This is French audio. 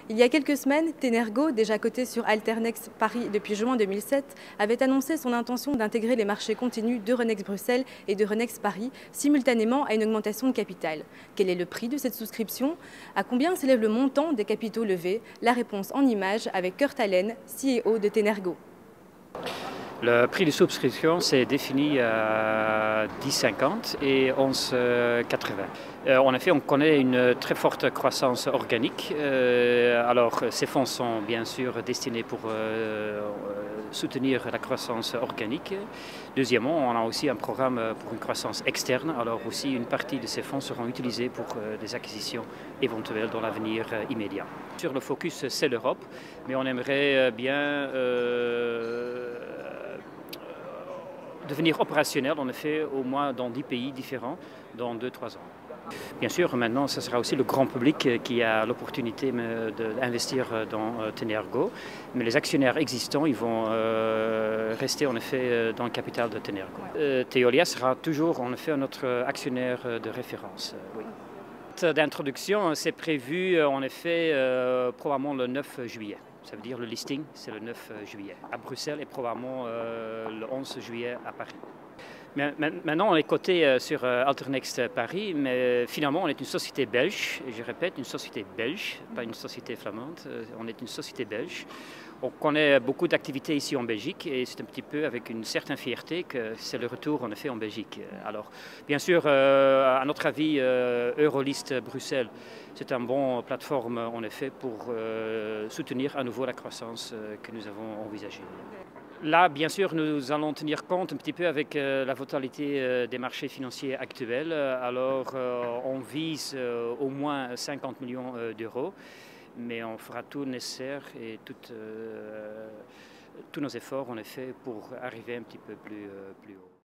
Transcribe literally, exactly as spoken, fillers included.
Il y a quelques semaines, Tenergo, déjà coté sur Alternex Paris depuis juin deux mille sept, avait annoncé son intention d'intégrer les marchés continus d'Euronext Bruxelles et d'Euronext Paris simultanément à une augmentation de capital. Quel est le prix de cette souscription? À combien s'élève le montant des capitaux levés? La réponse en images avec Kurt Allen, C E O de Tenergo. Le prix de souscription c'est défini à dix cinquante et onze quatre-vingts. Euh, en effet, on connaît une très forte croissance organique. Euh, alors, ces fonds sont bien sûr destinés pour euh, soutenir la croissance organique. Deuxièmement, on a aussi un programme pour une croissance externe. Alors aussi, une partie de ces fonds seront utilisés pour euh, des acquisitions éventuelles dans l'avenir euh, immédiat. Sur le focus, c'est l'Europe, mais on aimerait bien euh, devenir opérationnel, en effet, au moins dans dix pays différents, dans deux à trois ans. Bien sûr, maintenant, ce sera aussi le grand public qui a l'opportunité d'investir dans Tenergo, mais les actionnaires existants, ils vont euh, rester en effet dans le capital de Tenergo. Euh, Teolia sera toujours en effet notre actionnaire de référence. Oui. D'introduction, c'est prévu en effet euh, probablement le neuf juillet. Ça veut dire le listing, c'est le neuf juillet à Bruxelles et probablement euh, le onze juillet à Paris. Mais maintenant, on est coté sur Alternext Paris, mais finalement, on est une société belge. Et je répète, une société belge, pas une société flamande. On est une société belge. On connaît beaucoup d'activités ici en Belgique et c'est un petit peu avec une certaine fierté que c'est le retour en effet en Belgique. Alors, bien sûr, euh, à notre avis, euh, Eurolist Bruxelles, c'est un bon plateforme en effet pour euh, soutenir à nouveau la croissance euh, que nous avons envisagée. Là, bien sûr, nous allons tenir compte un petit peu avec euh, la volatilité euh, des marchés financiers actuels. Alors, euh, on vise euh, au moins cinquante millions euh, d'euros, mais on fera tout le nécessaire et tout, euh, tous nos efforts, en effet, pour arriver un petit peu plus, euh, plus haut.